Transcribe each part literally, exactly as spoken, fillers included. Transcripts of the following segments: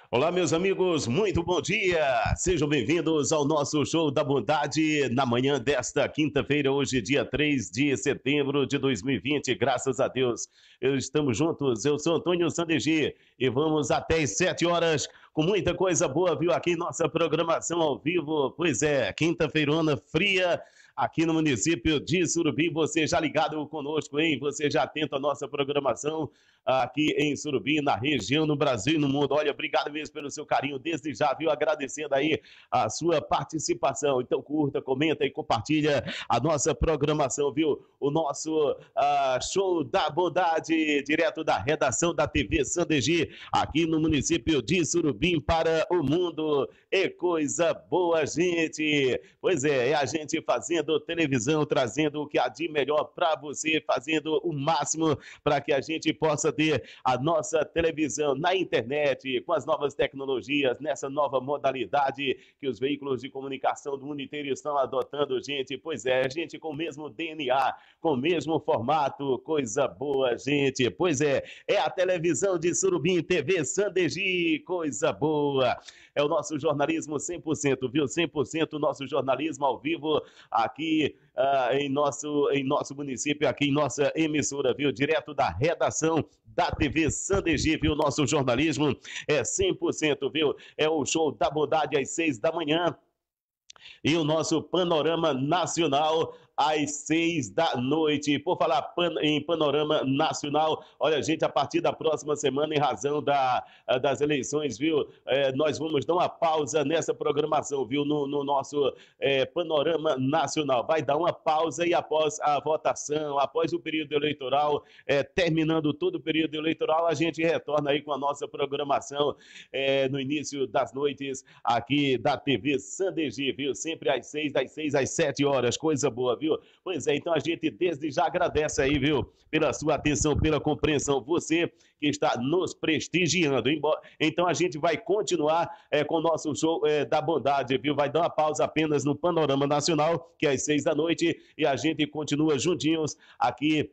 Olá, meus amigos, muito bom dia! Sejam bem-vindos ao nosso Show da Bondade na manhã desta quinta-feira, hoje, dia três de setembro de dois mil e vinte. Graças a Deus, estamos juntos. Eu sou Antônio Sandegi e vamos até às sete horas com muita coisa boa, viu? Aqui em nossa programação ao vivo. Pois é, quinta-feirona fria aqui no município de Surubim. Você já ligado conosco, hein? Você já atento à nossa programação aqui em Surubim, na região, no Brasil e no mundo. Olha, obrigado mesmo pelo seu carinho, desde já, viu? Agradecendo aí a sua participação. Então curta, comenta e compartilha a nossa programação, viu? O nosso uh, Show da Bondade, direto da redação da T V Sandegi, aqui no município de Surubim para o mundo. E coisa boa, gente! Pois é, é a gente fazendo televisão, trazendo o que há de melhor para você, fazendo o máximo para que a gente possa ter a nossa televisão na internet, com as novas tecnologias, nessa nova modalidade que os veículos de comunicação do mundo inteiro estão adotando, gente. Pois é, gente com o mesmo D N A, com o mesmo formato, coisa boa, gente. Pois é, é a televisão de Surubim, T V Sandegi, coisa boa. É o nosso jornalismo cem por cento, viu? cem por cento nosso jornalismo ao vivo aqui uh, em, nosso, em nosso município, aqui em nossa emissora, viu? Direto da redação da T V Sandegi, viu? Nosso jornalismo é cem por cento, viu? É o Show da Bondade às seis da manhã e o nosso Panorama Nacional às seis da noite. Por falar pan, em panorama nacional, olha, gente, a partir da próxima semana, em razão da, das eleições, viu, é, nós vamos dar uma pausa nessa programação, viu, no, no nosso é, panorama nacional. Vai dar uma pausa e após a votação, após o período eleitoral, é, terminando todo o período eleitoral, a gente retorna aí com a nossa programação é, no início das noites aqui da T V Sandegi, viu, sempre às seis, das seis às sete horas, coisa boa, viu? Pois é, então a gente desde já agradece aí, viu, pela sua atenção, pela compreensão, você que está nos prestigiando. Então a gente vai continuar é, com o nosso Show é, da Bondade, viu? Vai dar uma pausa apenas no Panorama Nacional, que é às seis da noite, e a gente continua juntinhos aqui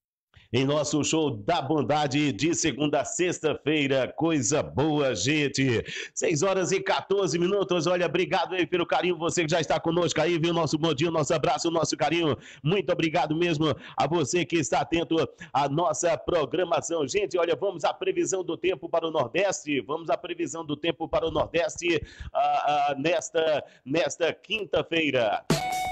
em nosso Show da Bondade de segunda a sexta-feira. Coisa boa, gente. seis horas e quatorze minutos. Olha, obrigado aí pelo carinho. Você que já está conosco aí, viu? Nosso bom dia, nosso abraço, nosso carinho. Muito obrigado mesmo a você que está atento à nossa programação. Gente, olha, vamos à previsão do tempo para o Nordeste. Vamos à previsão do tempo para o Nordeste uh, uh, nesta, nesta quinta-feira.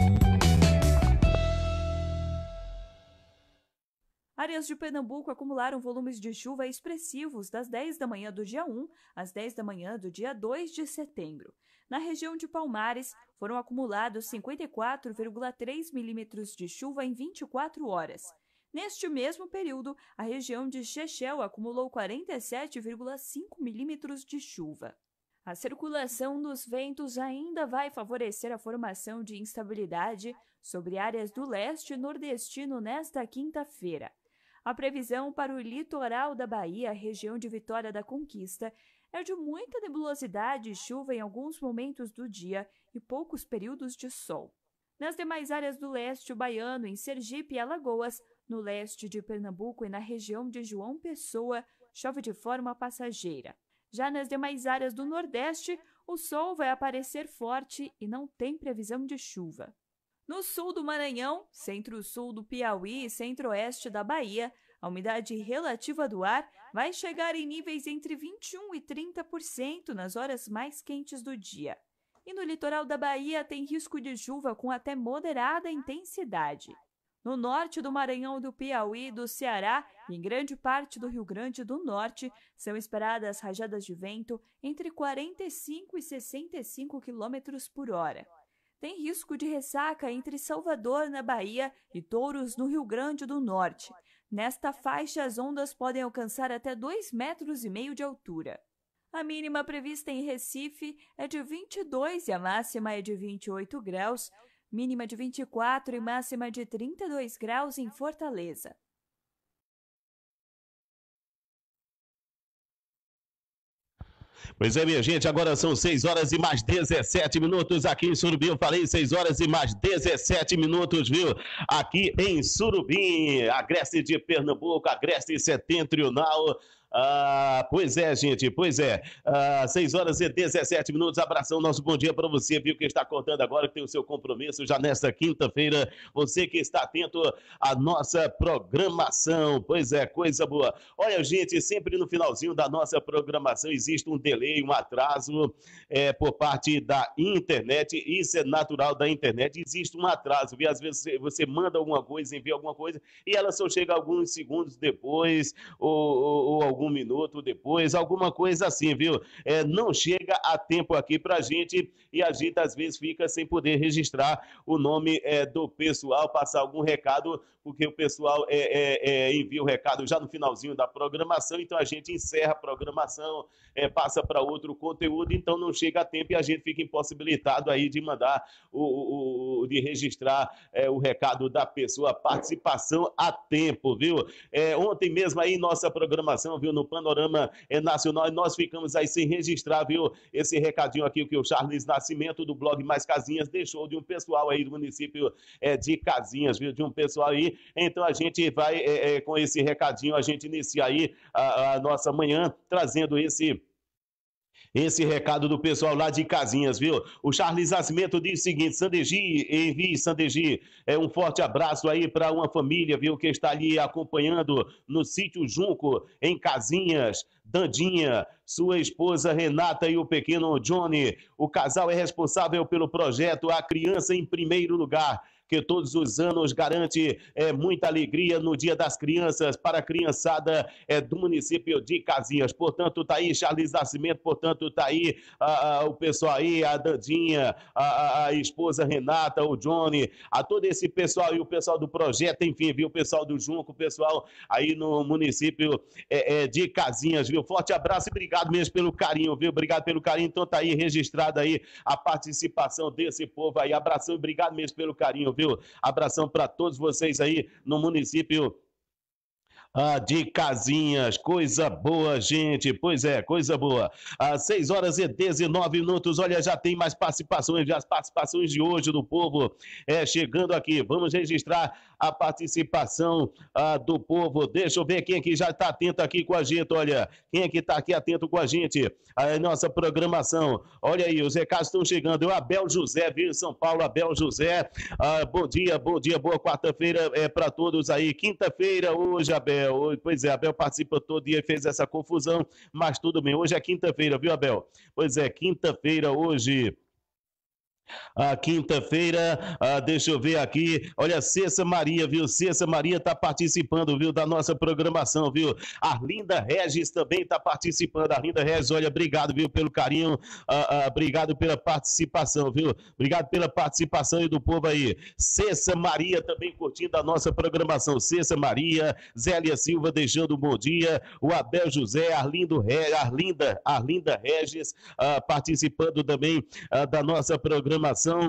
Áreas de Pernambuco acumularam volumes de chuva expressivos das dez da manhã do dia um às dez da manhã do dia dois de setembro. Na região de Palmares, foram acumulados cinquenta e quatro vírgula três milímetros de chuva em vinte e quatro horas. Neste mesmo período, a região de Chechel acumulou quarenta e sete vírgula cinco milímetros de chuva. A circulação dos ventos ainda vai favorecer a formação de instabilidade sobre áreas do leste nordestino nesta quinta-feira. A previsão para o litoral da Bahia, região de Vitória da Conquista, é de muita nebulosidade e chuva em alguns momentos do dia e poucos períodos de sol. Nas demais áreas do leste baiano, em Sergipe e Alagoas, no leste de Pernambuco e na região de João Pessoa, chove de forma passageira. Já nas demais áreas do Nordeste, o sol vai aparecer forte e não tem previsão de chuva. No sul do Maranhão, centro-sul do Piauí e centro-oeste da Bahia, a umidade relativa do ar vai chegar em níveis entre vinte e um e trinta por cento nas horas mais quentes do dia. E no litoral da Bahia tem risco de chuva com até moderada intensidade. No norte do Maranhão, do Piauí e do Ceará e em grande parte do Rio Grande do Norte, são esperadas rajadas de vento entre quarenta e cinco e sessenta e cinco quilômetros por hora. Tem risco de ressaca entre Salvador, na Bahia, e Touros, no Rio Grande do Norte. Nesta faixa, as ondas podem alcançar até dois metros e meio de altura. A mínima prevista em Recife é de vinte e dois e a máxima é de vinte e oito graus, mínima de vinte e quatro e máxima de trinta e dois graus em Fortaleza. Pois é, minha gente, agora são seis horas e mais dezessete minutos aqui em Surubim. Eu falei seis horas e mais dezessete minutos, viu? Aqui em Surubim, Agreste de Pernambuco, Agreste Setentrional. Ah, pois é, gente, pois é. Ah, seis horas e dezessete minutos. Abração, nosso bom dia para você, viu, que está contando agora, que tem o seu compromisso já nesta quinta-feira. Você que está atento à nossa programação. Pois é, coisa boa. Olha, gente, sempre no finalzinho da nossa programação existe um delay, um atraso é, por parte da internet. Isso é natural da internet. Existe um atraso, viu? Às vezes você, você manda alguma coisa, envia alguma coisa e ela só chega alguns segundos depois ou, ou, ou algum minuto depois, alguma coisa assim, viu? É, não chega a tempo aqui pra gente e a gente às vezes fica sem poder registrar o nome é, do pessoal, passar algum recado, porque o pessoal é, é, é, envia o recado já no finalzinho da programação, então a gente encerra a programação, é, passa para outro conteúdo, então não chega a tempo e a gente fica impossibilitado aí de mandar, o, o de registrar é, o recado da pessoa, a participação a tempo, viu? É, ontem mesmo aí nossa programação, viu, no Panorama é, Nacional, e nós ficamos aí sem registrar, viu, esse recadinho aqui que o Charles Nascimento do blog Mais Casinhas deixou de um pessoal aí do município é, de Casinhas, viu, de um pessoal aí. Então a gente vai é, é, com esse recadinho, a gente inicia aí a, a nossa manhã trazendo esse Esse recado do pessoal lá de Casinhas, viu? O Charles Nascimento diz o seguinte: Sandegi, envie, Sandegi, é um forte abraço aí para uma família, viu, que está ali acompanhando no sítio Junco, em Casinhas. Dandinha, sua esposa Renata e o pequeno Johnny. O casal é responsável pelo projeto A Criança em Primeiro Lugar, que todos os anos garante é, muita alegria no Dia das Crianças para a criançada é, do município de Casinhas. Portanto, tá aí Charles Nascimento, portanto, tá aí a, a, o pessoal aí, a Dandinha, a, a esposa Renata, o Johnny, a todo esse pessoal e o pessoal do projeto, enfim, viu, o pessoal do Junco, o pessoal aí no município é, é, de Casinhas, viu? Forte abraço e obrigado mesmo pelo carinho, viu? Obrigado pelo carinho. Então tá aí registrada aí a participação desse povo aí. Abração e obrigado mesmo pelo carinho, viu? Abração para todos vocês aí no município ah, de Casinhas. Coisa boa, gente. Pois é, coisa boa. Às seis horas e dezenove minutos. Olha, já tem mais participações, as participações de hoje do povo é, chegando aqui. Vamos registrar a participação ah, do povo. Deixa eu ver quem aqui já está atento aqui com a gente. Olha, quem é que está aqui atento com a gente? A nossa programação. Olha aí, os recados estão chegando. O Abel José, viu, São Paulo, Abel José. Ah, bom dia, bom dia, boa quarta-feira é, para todos aí. Quinta-feira hoje, Abel. Pois é, Abel participa todo dia e fez essa confusão, mas tudo bem. Hoje é quinta-feira, viu, Abel? Pois é, quinta-feira hoje. A quinta-feira, ah, deixa eu ver aqui, olha, Cessa Maria, viu, Cessa Maria está participando, viu, da nossa programação, viu, Arlinda Regis também está participando, Arlinda Regis, olha, obrigado, viu, pelo carinho, ah, ah, obrigado pela participação, viu, obrigado pela participação e do povo aí, Cessa Maria também curtindo a nossa programação, Cessa Maria, Zélia Silva deixando um bom dia, o Abel José, Arlindo Re... Arlinda, Arlinda Regis ah, participando também ah, da nossa programação.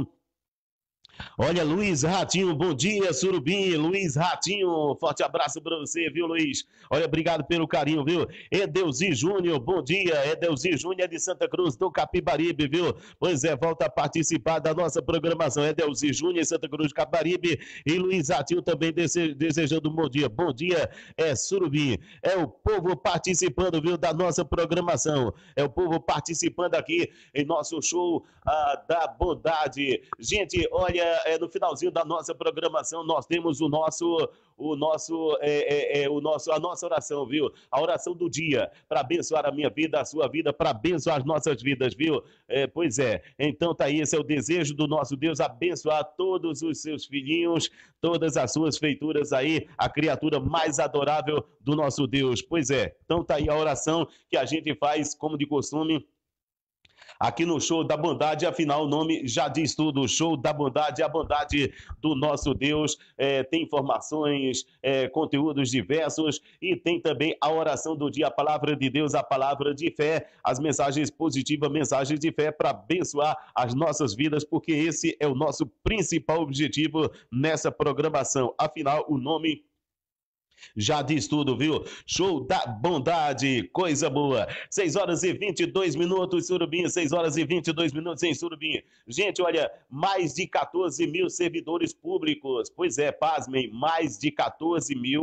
Olha, Luiz Ratinho, bom dia, Surubim, Luiz Ratinho, forte abraço para você, viu, Luiz? Olha, obrigado pelo carinho, viu? Edelzi Júnior, bom dia, Edelzi Júnior é de Santa Cruz do Capibaribe, viu? Pois é, volta a participar da nossa programação, Edelzi Júnior, Santa Cruz do Capibaribe, e Luiz Ratinho também dese... desejando um bom dia. Bom dia, é Surubim, é o povo participando, viu, da nossa programação, é o povo participando aqui em nosso show ah, da bondade. Gente, olha, é, no finalzinho da nossa programação nós temos o nosso, o nosso, é, é, é, o nosso, a nossa oração, viu? A oração do dia para abençoar a minha vida, a sua vida, para abençoar as nossas vidas, viu? É, pois é. Então tá aí, esse é o desejo do nosso Deus, abençoar todos os seus filhinhos, todas as suas feituras aí, a criatura mais adorável do nosso Deus. Pois é. Então tá aí a oração que a gente faz como de costume aqui no Show da Bondade, afinal o nome já diz tudo, Show da Bondade, a bondade do nosso Deus, é, tem informações, é, conteúdos diversos e tem também a oração do dia, a palavra de Deus, a palavra de fé, as mensagens positivas, mensagens de fé para abençoar as nossas vidas, porque esse é o nosso principal objetivo nessa programação, afinal o nome já diz tudo, viu? Show da bondade, coisa boa. seis horas e vinte e dois minutos, Surubim, seis horas e vinte e dois minutos em Surubim. Gente, olha, mais de quatorze mil servidores públicos. Pois é, pasmem, mais de quatorze mil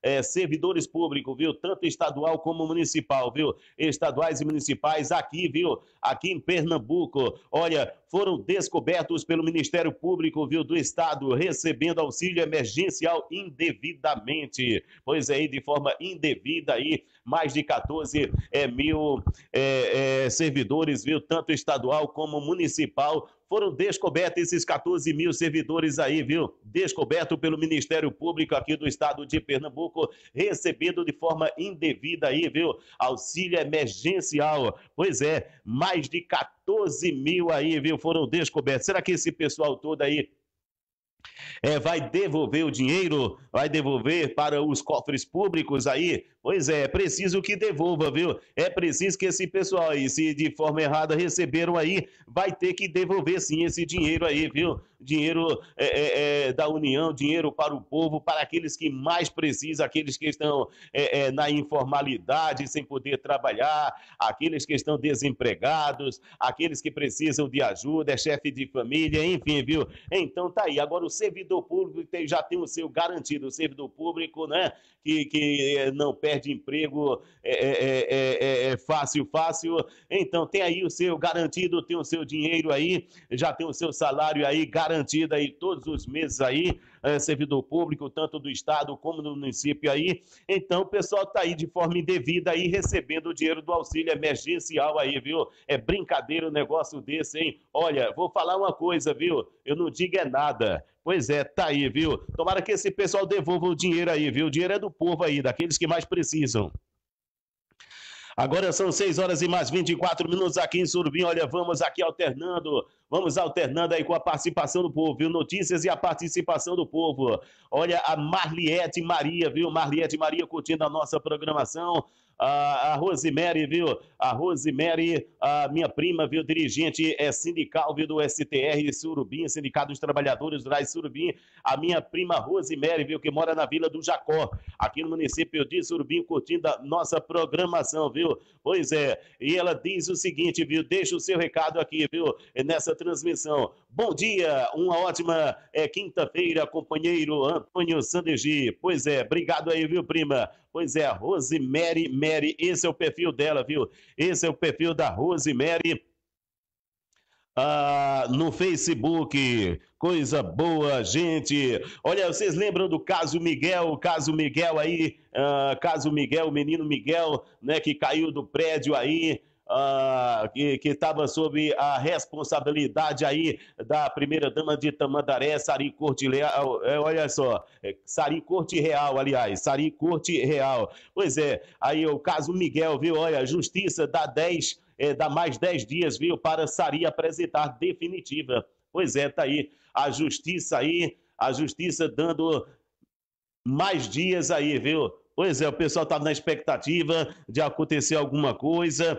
é, servidores públicos, viu? Tanto estadual como municipal, viu? Estaduais e municipais aqui, viu? Aqui em Pernambuco, olha, foram descobertos pelo Ministério Público, viu, do Estado, recebendo auxílio emergencial indevidamente. Pois é, de forma indevida aí, mais de quatorze é, mil é, é, servidores, viu, tanto estadual como municipal, foram descobertos esses quatorze mil servidores aí, viu? Descoberto pelo Ministério Público aqui do Estado de Pernambuco, recebendo de forma indevida aí, viu? Auxílio emergencial. Pois é, mais de quatorze mil aí, viu? Foram descobertos. Será que esse pessoal todo aí é, vai devolver o dinheiro? Vai devolver para os cofres públicos aí? Pois é, é preciso que devolva, viu? É preciso que esse pessoal aí, se de forma errada receberam aí, vai ter que devolver sim esse dinheiro aí, viu? Dinheiro é, é, é, da União, dinheiro para o povo, para aqueles que mais precisam, aqueles que estão é, é, na informalidade, sem poder trabalhar, aqueles que estão desempregados, aqueles que precisam de ajuda, é chefe de família, enfim, viu? Então tá aí. Agora o servidor público tem, já tem o seu garantido, o servidor público, né? Que, que não perde emprego é, é, é, é fácil, fácil. Então tem aí o seu garantido, tem o seu dinheiro aí, já tem o seu salário aí garantido aí todos os meses aí, é, servidor público, tanto do estado como do município aí. Então o pessoal tá aí de forma indevida aí recebendo o dinheiro do auxílio emergencial aí, viu? É brincadeira um negócio desse, hein? Olha, vou falar uma coisa, viu? Eu não digo é nada. Pois é, tá aí, viu? Tomara que esse pessoal devolva o dinheiro aí, viu? O dinheiro é do povo aí, daqueles que mais precisam. Agora são seis horas e mais vinte e quatro minutos aqui em Surubim. Olha, vamos aqui alternando, vamos alternando aí com a participação do povo, viu? Notícias e a participação do povo. Olha, a Marliete Maria, viu? Marliete Maria curtindo a nossa programação. A, a Rosemary, viu? A Rosemary, a minha prima, viu? Dirigente é, sindical, viu? Do S T R Surubim, Sindicato dos Trabalhadores Rurais Surubim. A minha prima Rosemary, viu? Que mora na Vila do Jacó, aqui no município de Surubim, curtindo a nossa programação, viu? Pois é, e ela diz o seguinte, viu? Deixa o seu recado aqui, viu? Nessa transmissão. Bom dia, uma ótima é, quinta-feira, companheiro Antônio Sandegi. Pois é, obrigado aí, viu, prima? Pois é, Rosemary Mary, esse é o perfil dela, viu? Esse é o perfil da Rosemary ah, no Facebook. Coisa boa, gente. Olha, vocês lembram do caso Miguel? O caso Miguel aí, ah, caso Miguel, o menino Miguel, né, que caiu do prédio aí. Ah, que estava sob a responsabilidade aí da primeira-dama de Tamandaré, Sari Corte Leal, é, olha só, é, Sari Corte Real, aliás, Sari Corte Real. Pois é, aí o caso Miguel, viu? Olha, a justiça dá dez, é, dá mais dez dias, viu, para Sari apresentar definitiva. Pois é, tá aí, a justiça aí, a justiça dando mais dias aí, viu? Pois é, o pessoal tá na expectativa de acontecer alguma coisa.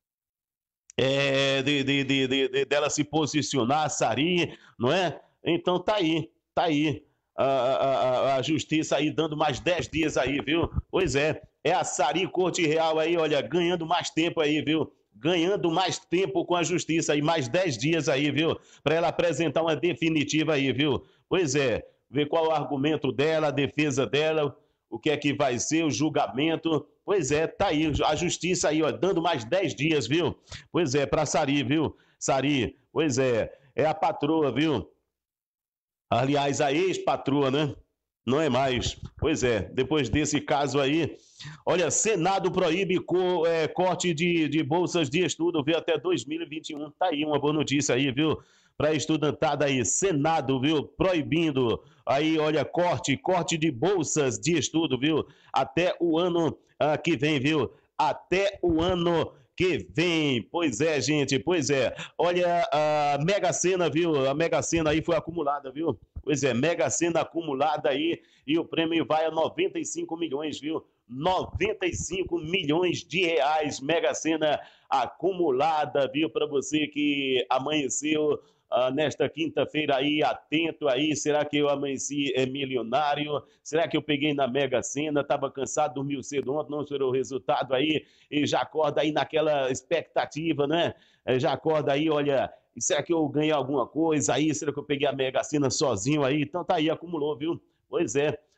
É, de, de, de, de, dela se posicionar, Sari, não é? Então tá aí, tá aí. A, a, a justiça aí dando mais dez dias aí, viu? Pois é, é a Sari Corte Real aí, olha, ganhando mais tempo aí, viu? Ganhando mais tempo com a justiça aí, mais dez dias aí, viu? Para ela apresentar uma definitiva aí, viu? Pois é, ver qual é o argumento dela, a defesa dela, o que é que vai ser o julgamento. Pois é, tá aí, a justiça aí, ó, dando mais dez dias, viu? Pois é, para Sari, viu? Sari, pois é, é a patroa, viu? Aliás, a ex-patroa, né? Não é mais. Pois é, depois desse caso aí, olha, Senado proíbe co, é, corte de, de bolsas de estudo, viu? Até dois mil e vinte e um, tá aí uma boa notícia aí, viu? Para estudantada aí, Senado, viu? Proibindo aí, olha, corte, corte de bolsas de estudo, viu? Até o ano ah, que vem, viu? Até o ano que vem. Pois é, gente, pois é. Olha, a Mega Sena, viu? A Mega Sena aí foi acumulada, viu? Pois é, Mega Sena acumulada aí e o prêmio vai a noventa e cinco milhões, viu? noventa e cinco milhões de reais, Mega Sena acumulada, viu? Para você que amanheceu ah, nesta quinta-feira aí, atento aí, será que eu amanheci é, milionário? Será que eu peguei na Mega Sena? Estava cansado, dormiu cedo ontem, não esperou o resultado aí e já acorda aí naquela expectativa, né? Já acorda aí, olha, será que eu ganhei alguma coisa aí? Será que eu peguei a Mega Sena sozinho aí? Então tá aí, acumulou, viu? Pois é.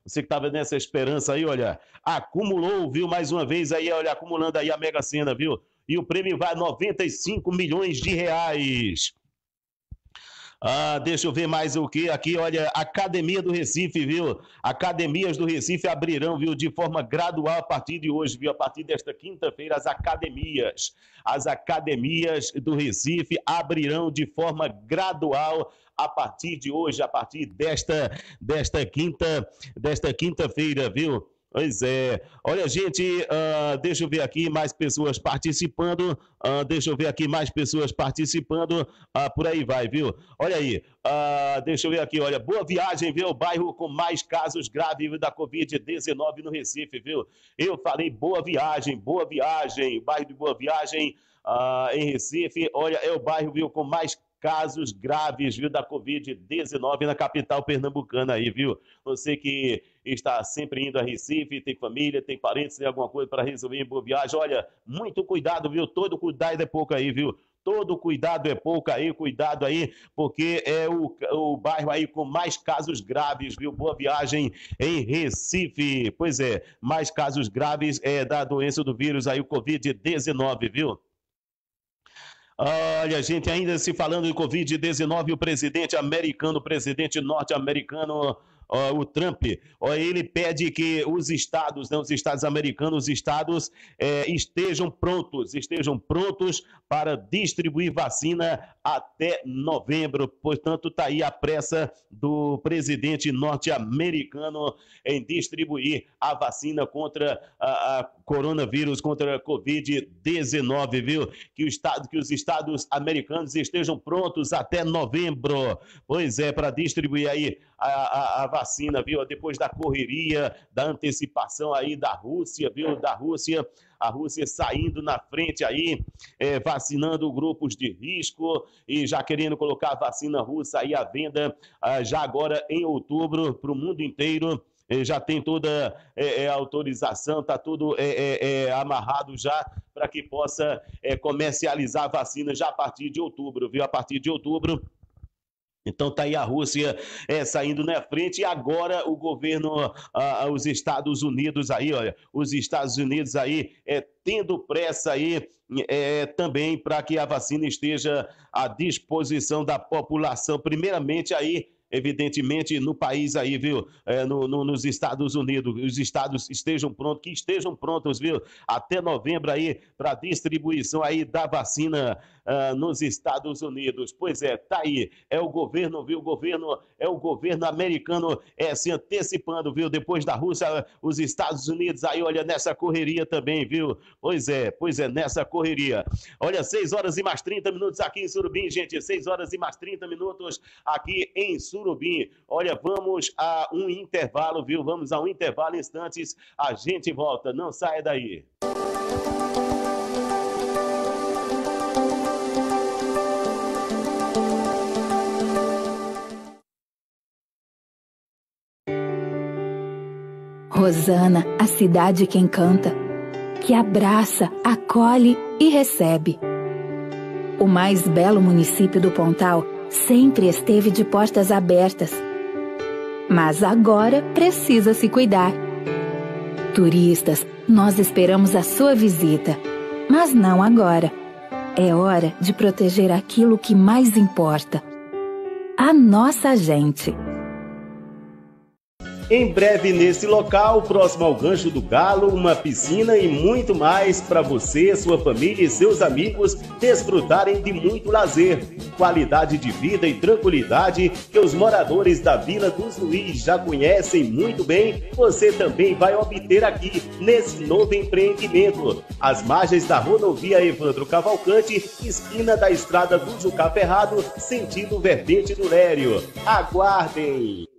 Você que estava nessa esperança aí, olha, acumulou, viu, mais uma vez aí, olha, acumulando aí a Mega Sena, viu? E o prêmio vai a noventa e cinco milhões de reais. Ah, deixa eu ver mais o que aqui, olha, Academia do Recife, viu? Academias do Recife abrirão, viu, de forma gradual a partir de hoje, viu? A partir desta quinta-feira, as academias, as academias do Recife abrirão de forma gradual a partir de hoje, a partir desta, desta quinta, desta quinta-feira, viu? Pois é. Olha, gente, uh, deixa eu ver aqui mais pessoas participando. Uh, deixa eu ver aqui mais pessoas participando. Uh, por aí vai, viu? Olha aí. Uh, deixa eu ver aqui, olha. Boa Viagem, viu? O bairro com mais casos graves da covid dezenove no Recife, viu? Eu falei Boa Viagem, Boa Viagem. O bairro de Boa Viagem uh, em Recife. Olha, é o bairro, viu, com mais casos graves, viu, da covid dezenove na capital pernambucana aí, viu? Você que está sempre indo a Recife, tem família, tem parentes, tem alguma coisa para resolver em Boa Viagem, olha, muito cuidado, viu? Todo cuidado é pouco aí, viu? Todo cuidado é pouco aí, cuidado aí, porque é o, o bairro aí com mais casos graves, viu? Boa Viagem em Recife. Pois é, mais casos graves é, da doença do vírus aí, o covid dezenove, viu? Olha, gente, ainda se falando de covid dezenove, o presidente americano, o presidente norte-americano, ó, o Trump, ó, ele pede que os estados, né, os estados americanos, os estados é, estejam prontos, estejam prontos para distribuir vacina até novembro. Portanto, está aí a pressa do presidente norte-americano em distribuir a vacina contra a, a coronavírus, contra a covid dezenove, viu? Que, o estado, que os estados americanos estejam prontos até novembro. Pois é, para distribuir aí a, a, a vacina, viu? Depois da correria, da antecipação aí da Rússia, viu? Da Rússia, a Rússia saindo na frente aí, é, vacinando grupos de risco e já querendo colocar a vacina russa aí à venda, ah, já agora em outubro, para o mundo inteiro. Já tem toda é, é, autorização, está tudo é, é, é, amarrado já para que possa é, comercializar a vacina já a partir de outubro, viu? A partir de outubro. Então tá aí a Rússia é, saindo na frente e agora o governo, ah, os Estados Unidos aí, olha, os Estados Unidos aí é, tendo pressa aí é, também para que a vacina esteja à disposição da população, primeiramente aí, evidentemente, no país aí, viu? É, no, no, nos Estados Unidos, os estados estejam prontos, que estejam prontos, viu? Até novembro aí, para distribuição aí da vacina uh, nos Estados Unidos. Pois é, tá aí, é o governo, viu? O governo, é o governo americano é, se antecipando, viu? Depois da Rússia, os Estados Unidos aí, olha, nessa correria também, viu? Pois é, pois é, nessa correria. Olha, seis horas e mais trinta minutos aqui em Surubim, gente, seis horas e mais trinta minutos aqui em Surubim. Surubim. Olha, vamos a um intervalo, viu? Vamos a um intervalo, instantes, a gente volta. Não saia daí. Rosana, a cidade que encanta, que abraça, acolhe e recebe. O mais belo município do Pontal sempre esteve de portas abertas, mas agora precisa se cuidar. Turistas, nós esperamos a sua visita, mas não agora. É hora de proteger aquilo que mais importa: a nossa gente. Em breve nesse local, próximo ao Rancho do Galo, uma piscina e muito mais para você, sua família e seus amigos desfrutarem de muito lazer, qualidade de vida e tranquilidade que os moradores da Vila dos Luiz já conhecem muito bem. Você também vai obter aqui nesse novo empreendimento, às margens da rodovia Evandro Cavalcante, esquina da estrada do Jucá Ferrado, sentido Vertente do Lério. Aguardem!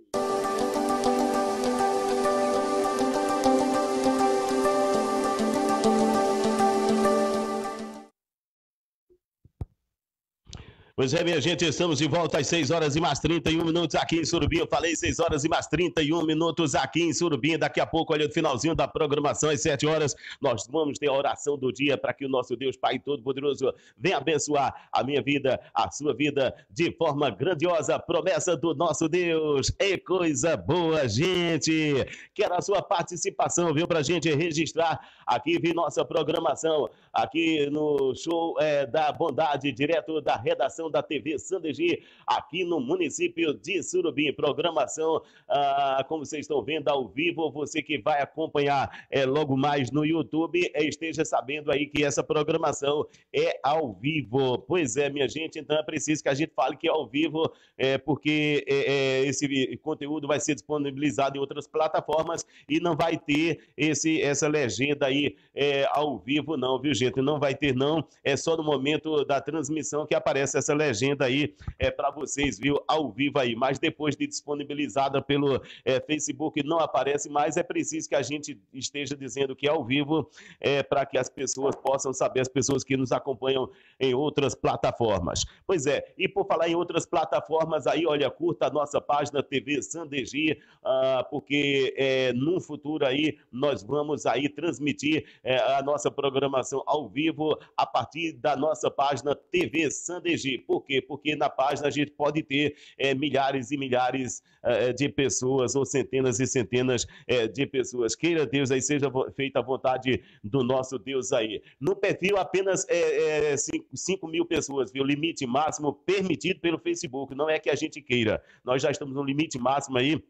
Pois é, minha gente, estamos de volta às seis horas e mais trinta e um minutos aqui em Surubim. Eu falei seis horas e mais trinta e um minutos aqui em Surubim. Daqui a pouco, olha, o finalzinho da programação, às sete horas, nós vamos ter a oração do dia para que o nosso Deus Pai Todo-Poderoso venha abençoar a minha vida, a sua vida, de forma grandiosa. Promessa do nosso Deus. É coisa boa, gente. Quero a sua participação, viu, para a gente registrar aqui, viu, nossa programação, aqui no show é, da Bondade, direto da redação da T V Sandegi, aqui no município de Surubim. Programação, ah, como vocês estão vendo, ao vivo. Você que vai acompanhar é, logo mais no YouTube, é, esteja sabendo aí que essa programação é ao vivo. Pois é, minha gente, então é preciso que a gente fale que é ao vivo, é, porque é, é, esse conteúdo vai ser disponibilizado em outras plataformas e não vai ter esse, essa legenda aí é, ao vivo não, viu, gente? Não vai ter não, é só no momento da transmissão que aparece essa legenda aí é para vocês, viu, ao vivo aí, mas depois de disponibilizada pelo é, Facebook não aparece mais. É preciso que a gente esteja dizendo que é ao vivo, é, para que as pessoas possam saber, as pessoas que nos acompanham em outras plataformas. Pois é, e por falar em outras plataformas aí, olha, curta a nossa página T V Sandegi, ah, porque é, num futuro aí nós vamos aí transmitir é, a nossa programação ao vivo a partir da nossa página T V Sandegi. Por quê? Porque na página a gente pode ter é, milhares e milhares é, de pessoas, ou centenas e centenas é, de pessoas. Queira Deus aí, seja feita a vontade do nosso Deus aí. No perfil apenas é, é, cinco mil pessoas, viu? Limite máximo permitido pelo Facebook. Não é que a gente queira. Nós já estamos no limite máximo aí,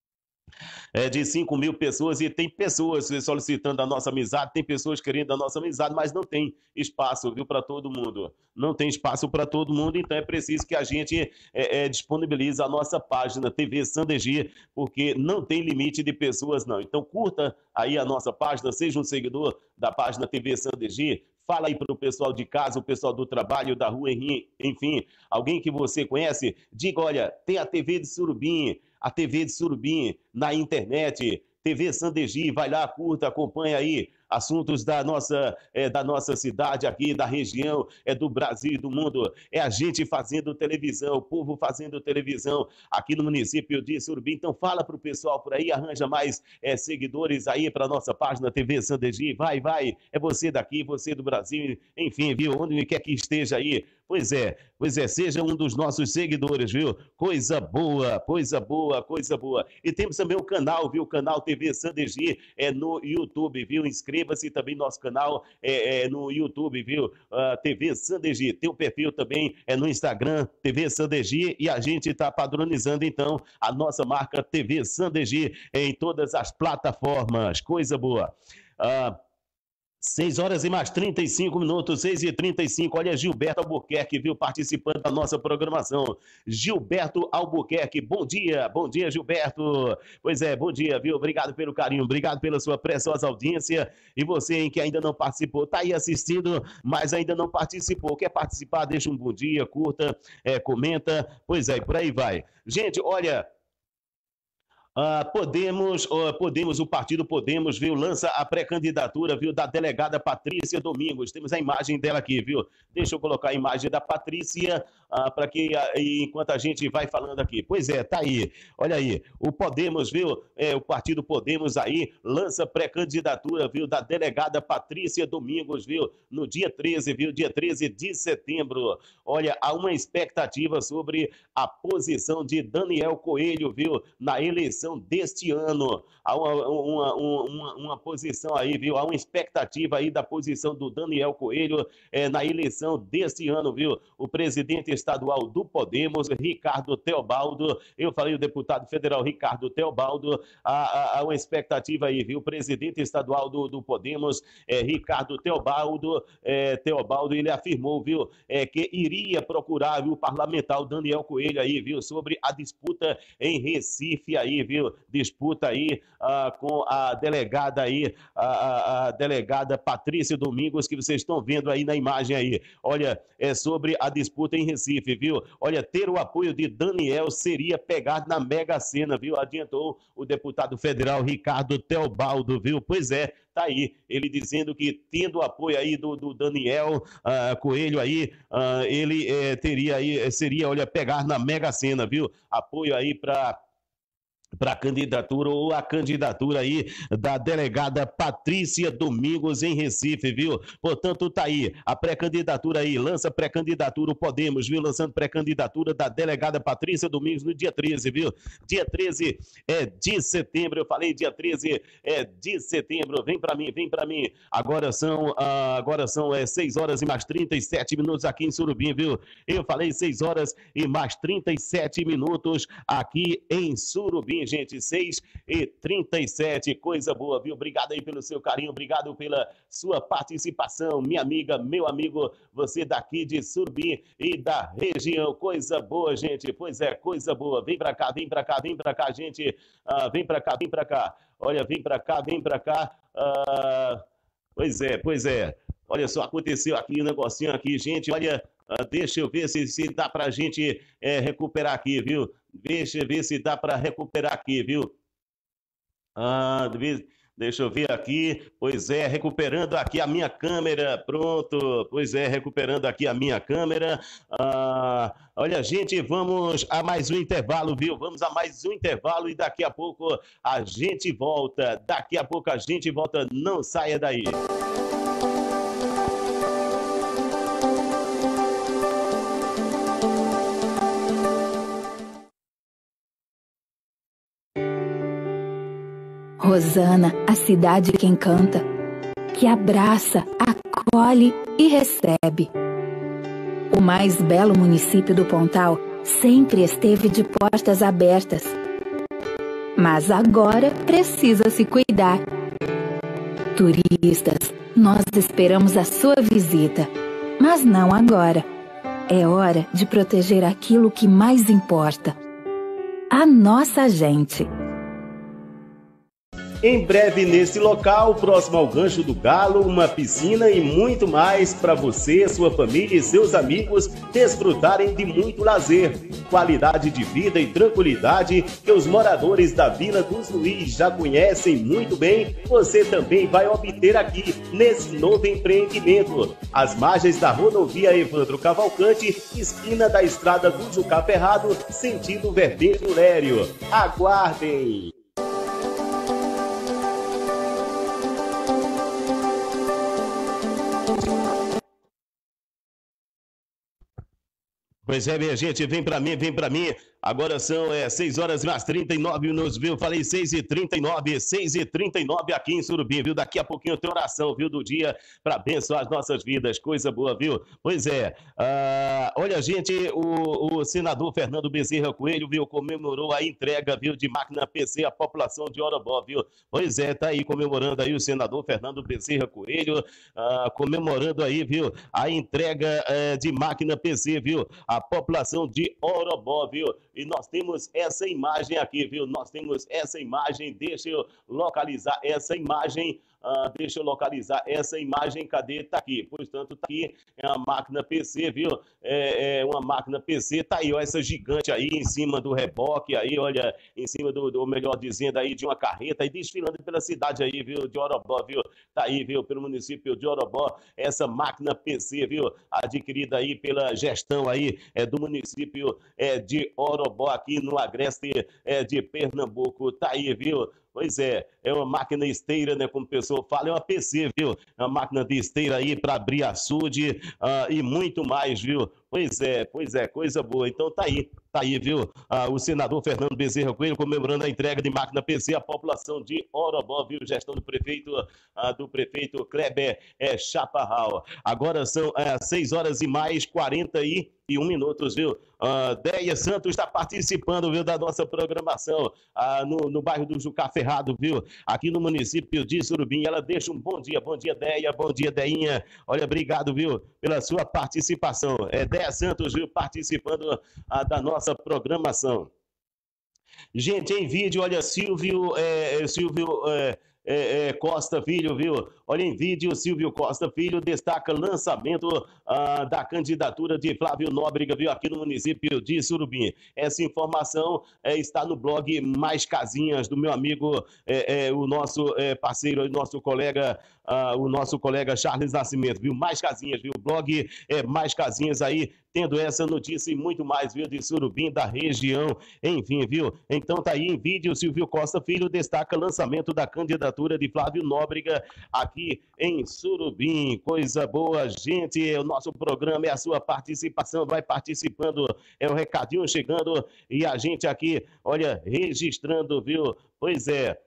é de cinco mil pessoas, e tem pessoas solicitando a nossa amizade, tem pessoas querendo a nossa amizade, mas não tem espaço, viu, para todo mundo. Não tem espaço para todo mundo, então é preciso que a gente é, é, disponibilize a nossa página T V Sandegi, porque não tem limite de pessoas, não. Então curta aí a nossa página, seja um seguidor da página T V Sandegi. Fala aí para o pessoal de casa, o pessoal do trabalho, da rua, enfim, alguém que você conhece, diga, olha, tem a T V de Surubim, a T V de Surubim na internet, T V Sandegi, vai lá, curta, acompanha aí assuntos da nossa, é, da nossa cidade aqui, da região, é do Brasil e do mundo. É a gente fazendo televisão, o povo fazendo televisão aqui no município de Surubim. Então fala para o pessoal por aí, arranja mais é, seguidores aí para nossa página T V Sandegi. Vai, vai, é você daqui, você do Brasil, enfim, viu, onde quer que esteja aí. Pois é, pois é, seja um dos nossos seguidores, viu? Coisa boa, coisa boa, coisa boa. E temos também o canal, viu? O canal T V Sandegi é no YouTube, viu? Inscreva-se também no nosso canal é, é, no YouTube, viu? Uh, T V Sandegi. Tem o perfil também é no Instagram, T V Sandegi, e a gente está padronizando, então, a nossa marca T V Sandegi em todas as plataformas. Coisa boa. Uh, seis horas e mais trinta e cinco minutos, seis e trinta e cinco. Olha, Gilberto Albuquerque, viu, participando da nossa programação. Gilberto Albuquerque, bom dia, bom dia, Gilberto. Pois é, bom dia, viu? Obrigado pelo carinho, obrigado pela sua preciosa audiência. E você, hein, que ainda não participou, tá aí assistindo, mas ainda não participou. Quer participar? Deixa um bom dia, curta, é, comenta. Pois é, por aí vai. Gente, olha. Uh, Podemos, uh, Podemos, o partido Podemos, viu, lança a pré-candidatura, viu, da delegada Patrícia Domingos. Temos a imagem dela aqui, viu? Deixa eu colocar a imagem da Patrícia uh, para que, uh, enquanto a gente vai falando aqui. Pois é, tá aí. Olha aí, o Podemos, viu, é, o partido Podemos aí lança pré-candidatura, viu, da delegada Patrícia Domingos, viu, no dia treze, viu, dia treze de setembro. Olha, há uma expectativa sobre a posição de Daniel Coelho, viu, na eleição deste ano. Há uma, uma, uma, uma posição aí, viu? Há uma expectativa aí da posição do Daniel Coelho é, na eleição deste ano, viu? O presidente estadual do Podemos, Ricardo Teobaldo, eu falei o deputado federal Ricardo Teobaldo, há, há, há uma expectativa aí, viu? O presidente estadual do, do Podemos, é, Ricardo Teobaldo, é, Teobaldo, ele afirmou, viu? É, que iria procurar, viu, o parlamentar Daniel Coelho aí, viu? Sobre a disputa em Recife aí, viu? viu? Disputa aí uh, com a delegada aí, a, a, a delegada Patrícia Domingos, que vocês estão vendo aí na imagem aí. Olha, é sobre a disputa em Recife, viu? Olha, ter o apoio de Daniel seria pegar na Mega Sena, viu? Adiantou o deputado federal Ricardo Teobaldo, viu? Pois é, tá aí, ele dizendo que tendo o apoio aí do, do Daniel uh, Coelho aí, uh, ele eh, teria aí, seria, olha, pegar na Mega Sena, viu? Apoio aí para para a candidatura ou a candidatura aí da delegada Patrícia Domingos em Recife, viu? Portanto, tá aí, a pré-candidatura aí, lança pré-candidatura o Podemos, viu? Lançando pré-candidatura da delegada Patrícia Domingos no dia treze, viu? Dia treze é de setembro, eu falei dia treze é de setembro, vem para mim, vem para mim. Agora são, uh, agora são é, seis horas e mais trinta e sete minutos aqui em Surubim, viu? Eu falei seis horas e mais trinta e sete minutos aqui em Surubim, gente, seis e trinta e sete, coisa boa, viu? Obrigado aí pelo seu carinho, obrigado pela sua participação, minha amiga, meu amigo, você daqui de Surubim e da região, coisa boa, gente, pois é, coisa boa, vem pra cá, vem pra cá, vem pra cá, gente, uh, vem pra cá, vem pra cá, olha, vem pra cá, vem pra cá, uh... pois é, pois é, olha só, aconteceu aqui um negocinho aqui, gente, olha, uh, deixa eu ver se, se dá pra gente é, recuperar aqui, viu? Deixa eu ver se dá para recuperar aqui, viu? Ah, deixa eu ver aqui. Pois é, recuperando aqui a minha câmera. Pronto. Pois é, recuperando aqui a minha câmera. Ah, olha, gente, vamos a mais um intervalo, viu? Vamos a mais um intervalo e daqui a pouco a gente volta. Daqui a pouco a gente volta. Não saia daí. Rosana, a cidade que encanta, que abraça, acolhe e recebe. O mais belo município do Pontal sempre esteve de portas abertas. Mas agora precisa se cuidar. Turistas, nós esperamos a sua visita, mas não agora. É hora de proteger aquilo que mais importa: a nossa gente. Em breve nesse local, próximo ao Gancho do Galo, uma piscina e muito mais para você, sua família e seus amigos desfrutarem de muito lazer, qualidade de vida e tranquilidade que os moradores da Vila dos Luiz já conhecem muito bem. Você também vai obter aqui nesse novo empreendimento, às margens da rodovia Evandro Cavalcante, esquina da estrada do Jucá Ferrado, sentido Verbenho Lério. Aguardem! Pois é, minha gente, vem pra mim, vem pra mim. Agora são é, seis horas mais trinta e nove minutos, viu? Falei seis e trinta e nove, seis e trinta e nove aqui em Surubim, viu? Daqui a pouquinho tem oração, viu? Do dia para abençoar as nossas vidas, coisa boa, viu? Pois é, uh, olha, gente, o, o senador Fernando Bezerra Coelho, viu? Comemorou a entrega, viu? De máquina P C à população de Orobó, viu? Pois é, tá aí comemorando aí o senador Fernando Bezerra Coelho, uh, comemorando aí, viu? A entrega uh, de máquina P C, viu? A população de Orobó, viu? E nós temos essa imagem aqui, viu? Nós temos essa imagem, deixa eu localizar essa imagem, uh, deixa eu localizar essa imagem, cadê? Tá aqui, portanto, tá aqui, é uma máquina P C, viu? É, é uma máquina P C, tá aí, ó, essa gigante aí em cima do reboque, aí, olha, em cima do, do melhor dizendo aí, de uma carreta, aí desfilando pela cidade aí, viu? De Orobó, viu? Tá aí, viu? Pelo município de Orobó, essa máquina P C, viu? Adquirida aí pela gestão aí, é, do município é, de Orobó, aqui no Agreste é, de Pernambuco, tá aí, viu? Pois é, é uma máquina esteira, né, como o pessoal fala, é uma P C, viu? É uma máquina de esteira aí para abrir açude uh, e muito mais, viu? Pois é, pois é, coisa boa. Então tá aí, tá aí, viu? Uh, o senador Fernando Bezerra Coelho comemorando a entrega de máquina P C à população de Orobó, viu? Gestão do prefeito, uh, do prefeito Kleber é, Chaparral. Agora são uh, seis horas e mais quarenta e um minutos, viu? Uh, Deia Santos está participando, viu, da nossa programação uh, no, no bairro do Jucá Ferrado, viu? Aqui no município de Surubim. Ela deixa um bom dia, bom dia, Deia, bom dia, Deinha. Olha, obrigado, viu, pela sua participação. É Deia Santos, viu, participando uh, da nossa programação. Gente, em vídeo, olha, Silvio, é, Silvio é, é, é, Costa Filho, viu? Olha, em vídeo, Silvio Costa Filho destaca lançamento ah, da candidatura de Flávio Nóbrega, viu? Aqui no município de Surubim. Essa informação é, está no blog Mais Casinhas, do meu amigo, é, é, o nosso é, parceiro, o nosso colega, ah, o nosso colega Charles Nascimento, viu? Mais Casinhas, viu? O blog é, Mais Casinhas aí, tendo essa notícia e muito mais, viu, de Surubim, da região, enfim, viu? Então tá aí em vídeo, Silvio Costa Filho destaca lançamento da candidatura de Flávio Nóbrega aqui em Surubim. Coisa boa, gente, o nosso programa é a sua participação, vai participando, é o recadinho chegando e a gente aqui, olha, registrando, viu? Pois é.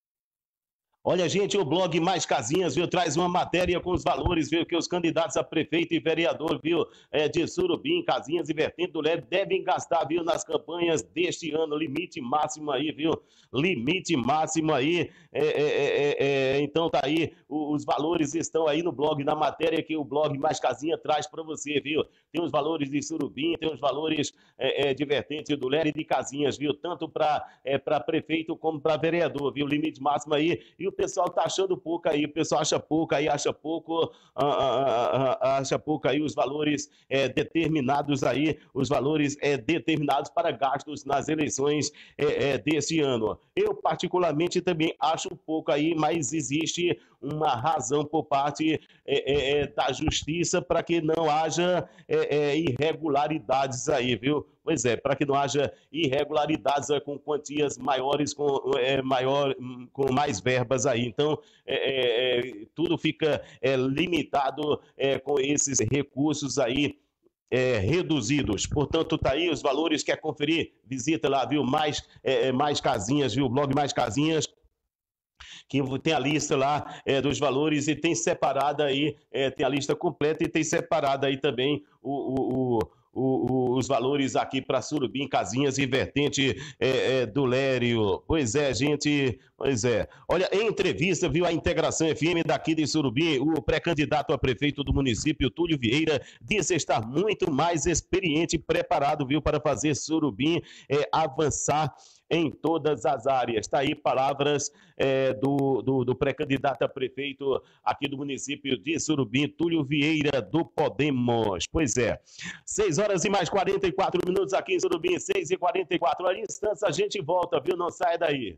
Olha, gente, o blog Mais Casinhas, viu, traz uma matéria com os valores, viu, que os candidatos a prefeito e vereador, viu, é, de Surubim, Casinhas e Vertente do Leste devem gastar, viu, nas campanhas deste ano, limite máximo aí, viu, limite máximo aí, é, é, é, é, então tá aí, os, os valores estão aí no blog, na matéria que o blog Mais Casinha traz para você, viu, tem os valores de Surubim, tem os valores é, é, de Vertente do Leste e de Casinhas, viu, tanto para é, para prefeito como para vereador, viu, limite máximo aí, e o o pessoal tá achando pouco aí, o pessoal acha pouco aí, acha pouco, ah, ah, ah, acha pouco aí os valores é, determinados aí, os valores é, determinados para gastos nas eleições é, é, desse ano. Eu particularmente também acho pouco aí, mas existe uma razão por parte é, é, da justiça para que não haja é, é, irregularidades aí, viu? Pois é, para que não haja irregularidades é, com quantias maiores, com, é, maior, com mais verbas aí. Então, é, é, tudo fica é, limitado é, com esses recursos aí é, reduzidos. Portanto, tá aí os valores, quer conferir? Visita lá, viu? Mais, é, mais Casinhas, viu? O blog Mais Casinhas, que tem a lista lá é, dos valores e tem separada aí, é, tem a lista completa e tem separada aí também o... o, o O, o, os valores aqui para Surubim, Casinhas e Vertente é, é, do Lério. Pois é, gente, pois é. Olha, em entrevista, viu, a Integração F M daqui de Surubim, o pré-candidato a prefeito do município, Túlio Vieira, disse estar muito mais experiente e preparado, viu, para fazer Surubim é, avançar em todas as áreas. Está aí palavras é, do, do, do pré-candidato a prefeito aqui do município de Surubim, Túlio Vieira, do Podemos. Pois é. seis horas e mais quarenta e quatro minutos aqui em Surubim, seis e quarenta e quatro. Olha, em instância a gente volta, viu? Não sai daí.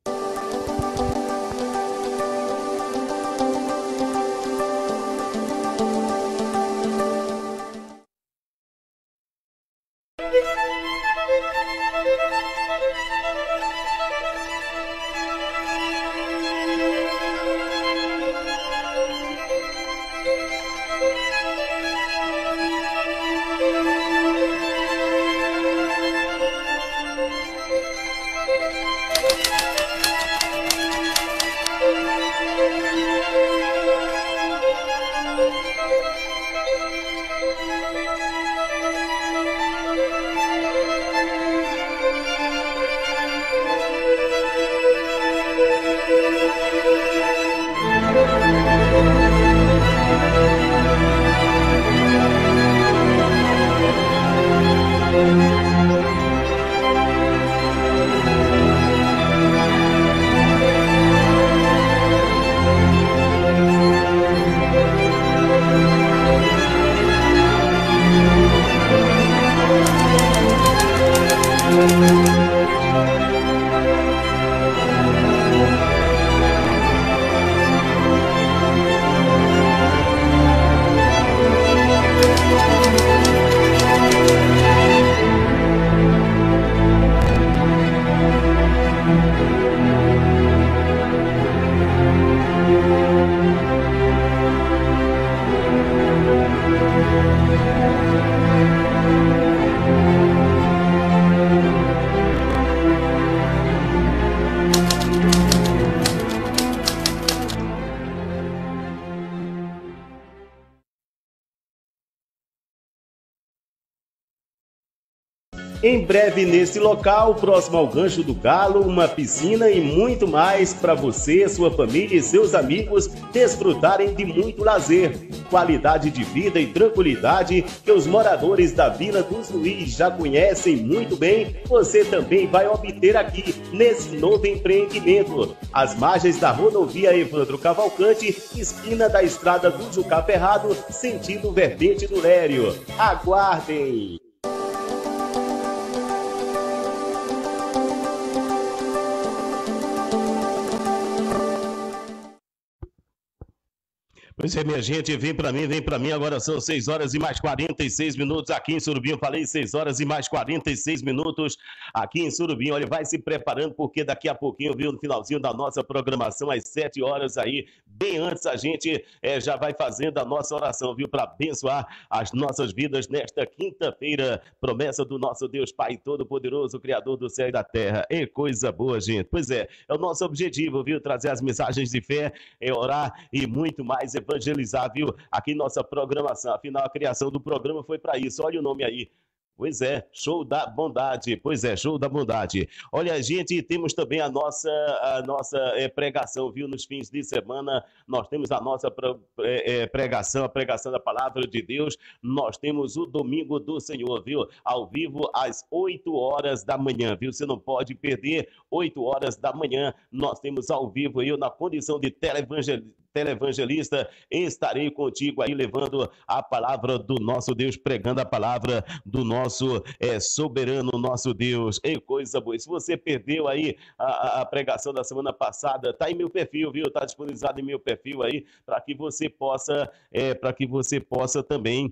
Em breve nesse local, próximo ao Rancho do Galo, uma piscina e muito mais para você, sua família e seus amigos desfrutarem de muito lazer. qualidade de vida e tranquilidade que os moradores da Vila dos Luiz já conhecem muito bem, você também vai obter aqui nesse novo empreendimento. Às margens da rodovia Evandro Cavalcante, esquina da estrada do Jucá Ferrado, sentido Vertente do Lério. Aguardem! Pois é, minha gente, vem pra mim, vem pra mim, agora são seis horas e mais quarenta e seis minutos aqui em Surubim, eu falei seis horas e mais quarenta e seis minutos aqui em Surubim, olha, vai se preparando porque daqui a pouquinho, viu, no finalzinho da nossa programação, às sete horas aí, bem antes a gente é, já vai fazendo a nossa oração, viu, para abençoar as nossas vidas nesta quinta-feira, promessa do nosso Deus Pai Todo-Poderoso, Criador do céu e da terra, é coisa boa, gente, pois é, é o nosso objetivo, viu, trazer as mensagens de fé, é orar e muito mais, é evangelizar, viu? Aqui nossa programação, afinal a criação do programa foi para isso, olha o nome aí. Pois é, show da bondade, pois é, show da bondade. Olha, gente, temos também a nossa, a nossa é, pregação, viu, nos fins de semana, nós temos a nossa é, pregação, a pregação da palavra de Deus, nós temos o Domingo do Senhor, viu, ao vivo às oito horas da manhã, viu, você não pode perder, oito horas da manhã, nós temos ao vivo, eu na condição de televangelista, televangelista, estarei contigo aí levando a palavra do nosso Deus, pregando a palavra do nosso é, soberano, nosso Deus. Ei, coisa boa. E se você perdeu aí a, a pregação da semana passada, tá em meu perfil, viu? Tá disponibilizado em meu perfil aí para que você possa, é, para que você possa também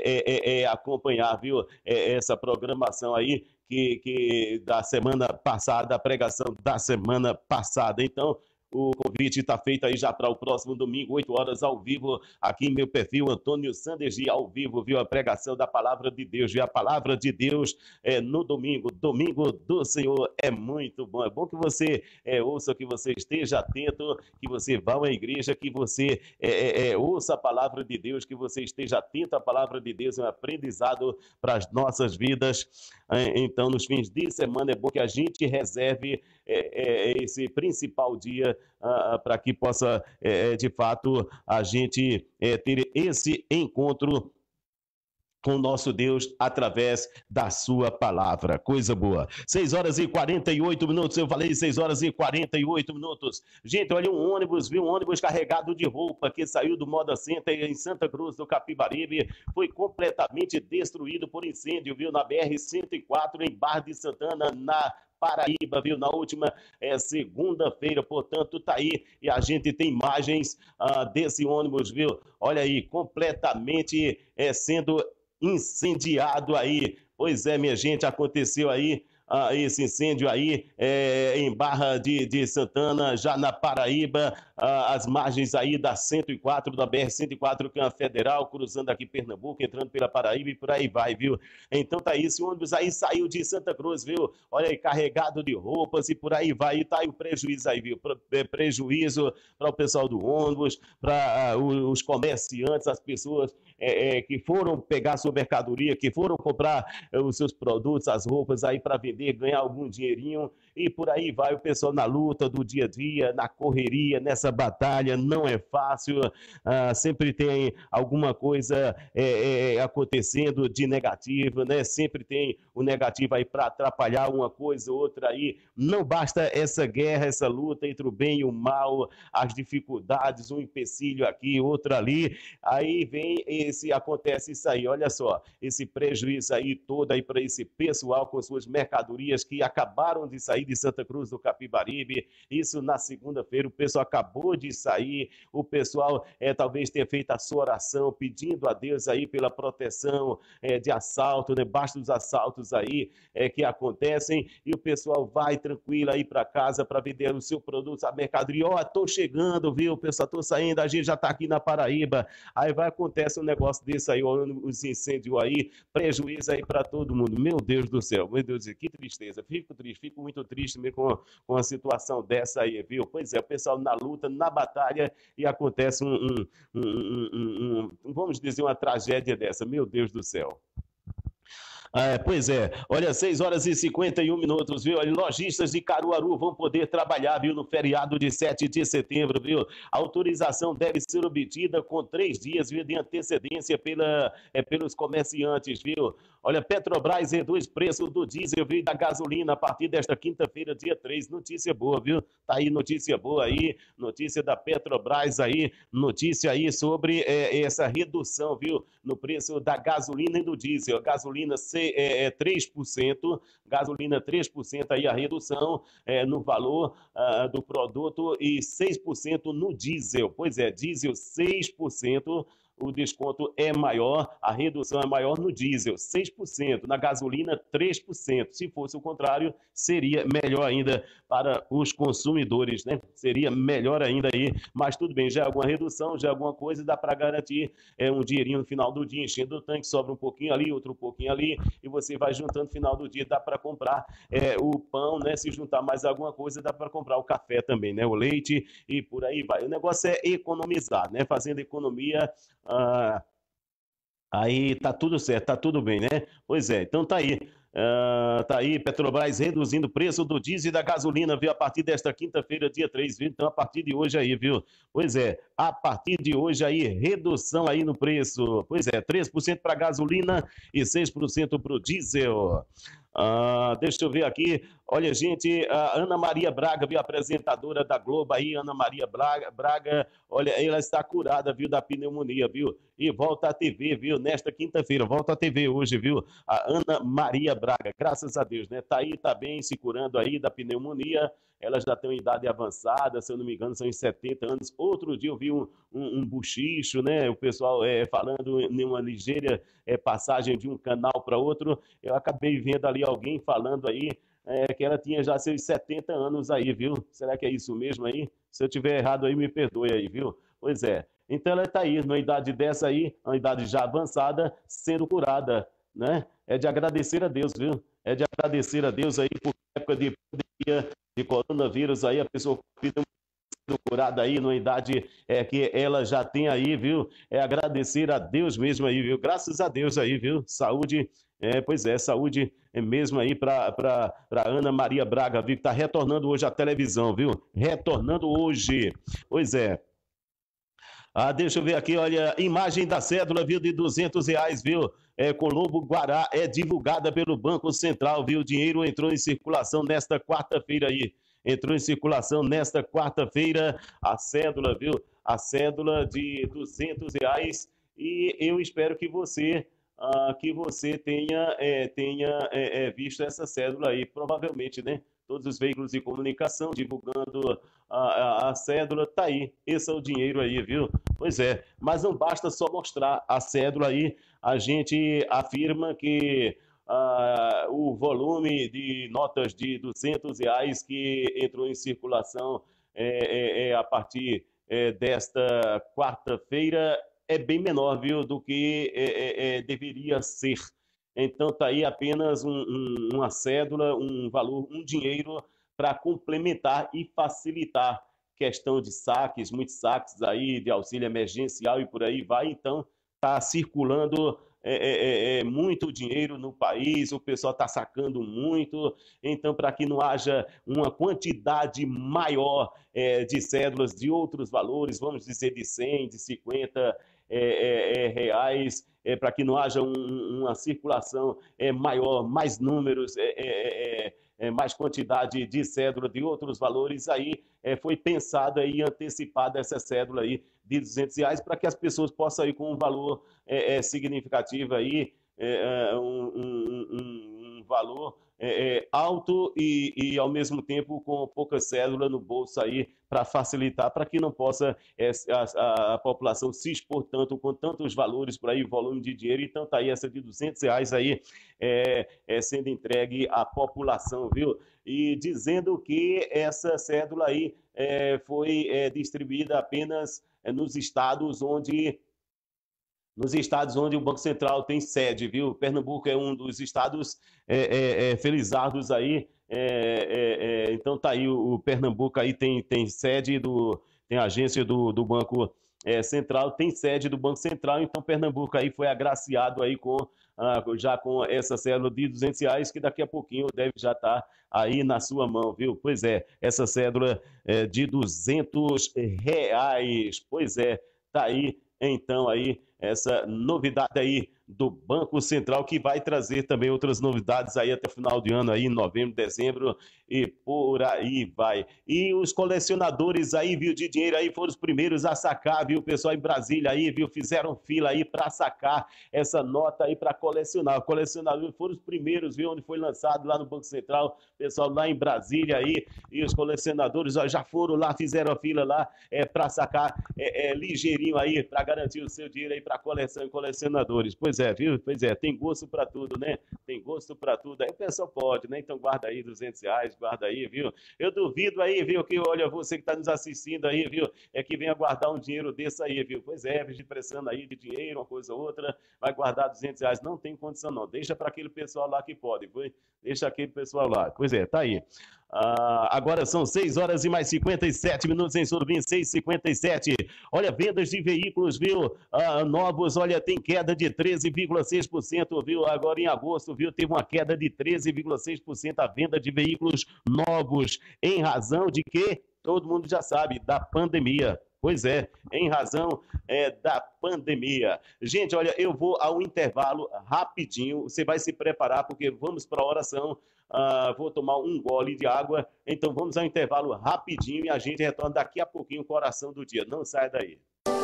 é, é, é, acompanhar, viu? É, essa programação aí que, que da semana passada, a pregação da semana passada. Então, o convite está feito aí já para o próximo domingo, oito horas ao vivo, aqui em meu perfil, Antônio Sandergi, ao vivo, viu? A pregação da palavra de Deus, viu? A palavra de Deus é, no domingo, domingo do Senhor, é muito bom. É bom que você é, ouça, que você esteja atento, que você vá à igreja, que você é, é, é, ouça a palavra de Deus, que você esteja atento à palavra de Deus, é um aprendizado para as nossas vidas. Então, nos fins de semana, é bom que a gente reserve é, é, esse principal dia Uh, para que possa, é, de fato, a gente é, ter esse encontro com o nosso Deus através da sua palavra. Coisa boa. seis horas e quarenta e oito minutos, eu falei seis horas e quarenta e oito minutos. Gente, olha um ônibus, viu? Um ônibus carregado de roupa que saiu do Moda Center em Santa Cruz do Capibaribe, foi completamente destruído por incêndio, viu? Na B R cento e quatro, em Barra de Santana, na Paraíba, viu, na última é, segunda-feira, portanto, tá aí, e a gente tem imagens ah, desse ônibus, viu, olha aí, completamente é, sendo incendiado aí, pois é, minha gente, aconteceu aí, ah, esse incêndio aí é, em Barra de, de Santana, já na Paraíba, ah, as margens aí da cento e quatro, da B R cento e quatro, que é a Federal, cruzando aqui Pernambuco, entrando pela Paraíba e por aí vai, viu? Então tá aí, esse ônibus aí saiu de Santa Cruz, viu? Olha aí, carregado de roupas e por aí vai, e tá aí o prejuízo aí, viu? Prejuízo para o pessoal do ônibus, para uh, os comerciantes, as pessoas é, é, que foram pegar sua mercadoria, que foram comprar é, os seus produtos, as roupas aí para vender, ganhar algum dinheirinho e por aí vai o pessoal na luta do dia a dia, na correria, nessa batalha, não é fácil, ah, sempre tem alguma coisa é, é, acontecendo de negativo, né? Sempre tem o negativo aí para atrapalhar uma coisa ou outra aí, não basta essa guerra, essa luta entre o bem e o mal, as dificuldades, um empecilho aqui, outro ali, aí vem esse, acontece isso aí, olha só, esse prejuízo aí todo aí para esse pessoal com suas mercadorias que acabaram de sair de Santa Cruz do Capibaribe, isso na segunda-feira, o pessoal acabou de sair, o pessoal é, talvez tenha feito a sua oração, pedindo a Deus aí pela proteção é, de assalto, né? Basta os assaltos aí é, que acontecem, e o pessoal vai tranquilo aí para casa para vender o seu produto, a mercadoria, ó, oh, tô chegando, viu, o pessoal, tô saindo, a gente já tá aqui na Paraíba, aí vai, acontece um negócio desse aí, os incêndios aí, prejuízo aí para todo mundo, meu Deus do céu, meu Deus, que tristeza, fico triste, fico muito triste mesmo com, com a situação dessa aí, viu? Pois é, o pessoal na luta, na batalha, e acontece um, um, um, um, um, um vamos dizer, uma tragédia dessa, meu Deus do céu. É, pois é, olha, seis horas e cinquenta e um minutos, viu? Olha, lojistas de Caruaru vão poder trabalhar, viu, no feriado de sete de setembro, viu? A autorização deve ser obtida com três dias, viu, de antecedência pela, é, pelos comerciantes, viu? Olha, Petrobras reduz preço do diesel, viu, e da gasolina a partir desta quinta-feira, dia três. Notícia boa, viu? Tá aí notícia boa aí, notícia da Petrobras aí, notícia aí sobre é, essa redução, viu, no preço da gasolina e do diesel. A gasolina é, é três por cento, gasolina três por cento aí a redução é, no valor uh, do produto e seis por cento no diesel. Pois é, diesel seis por cento, o desconto é maior, a redução é maior no diesel, seis por cento, na gasolina três por cento. Se fosse o contrário, seria melhor ainda para os consumidores, né? Seria melhor ainda aí, mas tudo bem, já é alguma redução, já é alguma coisa, dá para garantir é, um dinheirinho no final do dia, enchendo o tanque, sobra um pouquinho ali, outro pouquinho ali, e você vai juntando no final do dia, dá para comprar é, o pão, né? Se juntar mais alguma coisa, dá para comprar o café também, né? O leite e por aí vai. O negócio é economizar, né? Fazendo economia. Ah, aí tá tudo certo, tá tudo bem, né? Pois é, então tá aí. Uh, tá aí, Petrobras reduzindo o preço do diesel e da gasolina, viu? A partir desta quinta-feira, dia três, viu? Então, a partir de hoje aí, viu? Pois é, a partir de hoje aí, redução aí no preço. Pois é, três por cento para gasolina e seis por cento para o diesel. Uh, deixa eu ver aqui. Olha, gente, a Ana Maria Braga, viu? Apresentadora da Globo aí, Ana Maria Braga, Braga, olha, ela está curada, viu? Da pneumonia, viu? E volta à T V, viu? Nesta quinta-feira, volta à T V hoje, viu? A Ana Maria Braga, graças a Deus, né? Tá aí, tá bem, se curando aí da pneumonia. Ela já tem uma idade avançada, se eu não me engano, são uns setenta anos. Outro dia eu vi um, um, um buchicho, né? O pessoal é, falando em uma ligeira é, passagem de um canal para outro. Eu acabei vendo ali alguém falando aí é, que ela tinha já seus setenta anos aí, viu? Será que é isso mesmo aí? Se eu tiver errado aí, me perdoe aí, viu? Pois é. Então ela está aí, numa idade dessa aí, uma idade já avançada, sendo curada, né? É de agradecer a Deus, viu? É de agradecer a Deus aí por época de pandemia, de coronavírus aí, a pessoa sendo curada aí numa idade é, que ela já tem aí, viu? É agradecer a Deus mesmo aí, viu? Graças a Deus aí, viu? Saúde, é, pois é, saúde mesmo aí para Ana Maria Braga, viu? Que está retornando hoje à televisão, viu? Retornando hoje. Pois é. Ah, deixa eu ver aqui, olha, imagem da cédula, viu, de duzentos reais, viu, é, Colombo Guará, é divulgada pelo Banco Central, viu, o dinheiro entrou em circulação nesta quarta-feira aí, entrou em circulação nesta quarta-feira, a cédula, viu, a cédula de duzentos reais, e eu espero que você, ah, que você tenha, é, tenha é, é, visto essa cédula aí, provavelmente, né? Todos os veículos de comunicação divulgando a, a, a cédula, tá aí, esse é o dinheiro aí, viu? Pois é, mas não basta só mostrar a cédula aí, a gente afirma que ah, o volume de notas de duzentos reais que entrou em circulação é, é, é a partir é, desta quarta-feira é bem menor, viu, do que é, é, é, deveria ser. Então está aí apenas um, um, uma cédula, um valor, um dinheiro para complementar e facilitar questão de saques, muitos saques aí de auxílio emergencial e por aí vai. Então está circulando é, é, é, muito dinheiro no país, o pessoal está sacando muito. Então, para que não haja uma quantidade maior é, de cédulas de outros valores, vamos dizer de cem, de cinquenta é, é, é, reais, é, para que não haja um, uma circulação é, maior, mais números, é, é, é, é, mais quantidade de cédula de outros valores, aí é, foi pensada e antecipada essa cédula aí de duzentos reais para que as pessoas possam ir com um valor é, é, significativo aí, é, um, um, um, um valor é, é, alto e, e, ao mesmo tempo, com pouca cédula no bolso aí, para facilitar, para que não possa é, a, a população se expor tanto com tantos valores por aí, volume de dinheiro. Então tá aí essa de duzentos reais aí é, é, sendo entregue à população, viu? E dizendo que essa cédula aí é, foi é, distribuída apenas é, nos estados onde nos estados onde o Banco Central tem sede, viu? Pernambuco é um dos estados é, é, é, felizardos aí, é, é, é, então tá aí, o, o Pernambuco aí tem, tem sede, do, tem agência do, do Banco é, Central tem sede do Banco Central, então Pernambuco aí foi agraciado aí com, ah, já com essa cédula de duzentos reais, que daqui a pouquinho deve já estar aí na sua mão, viu? Pois é, essa cédula é, de duzentos reais, pois é, tá aí, então aí, essa novidade aí do Banco Central, que vai trazer também outras novidades aí até o final de ano, aí, em novembro, dezembro e por aí vai. E os colecionadores aí, viu, de dinheiro aí foram os primeiros a sacar, viu, o pessoal em Brasília aí, viu, fizeram fila aí para sacar essa nota aí para colecionar. Os colecionadores foram os primeiros, viu, onde foi lançado lá no Banco Central, pessoal lá em Brasília aí, e os colecionadores ó, já foram lá, fizeram a fila lá é, para sacar é, é, ligeirinho aí, para garantir o seu dinheiro aí para coleção e colecionadores. Pois é, viu? Pois é, tem gosto para tudo, né? Tem gosto para tudo. Aí o pessoal pode, né? Então guarda aí duzentos reais, guarda aí, viu? Eu duvido aí, viu, que olha, você que está nos assistindo aí, viu, é que venha guardar um dinheiro desse aí, viu? Pois é, de pressando aí de dinheiro, uma coisa ou outra, vai guardar duzentos reais. Não tem condição não, deixa para aquele pessoal lá que pode, viu? Deixa aquele pessoal lá. Pois é, tá aí. Ah, agora são seis horas e mais cinquenta e sete minutos em Surubim, seis e cinquenta e sete. Olha, vendas de veículos, viu? Ah, novos, olha, tem queda de treze vírgula seis por cento, viu? Agora em agosto, viu? Teve uma queda de treze vírgula seis por cento a venda de veículos novos. Em razão de quê? Todo mundo já sabe, da pandemia. Pois é, em razão é, da pandemia. Gente, olha, eu vou ao intervalo rapidinho. Você vai se preparar porque vamos para a oração. Uh, vou tomar um gole de água. Então vamos ao intervalo rapidinho e a gente retorna daqui a pouquinho com a oração do dia. Não sai daí.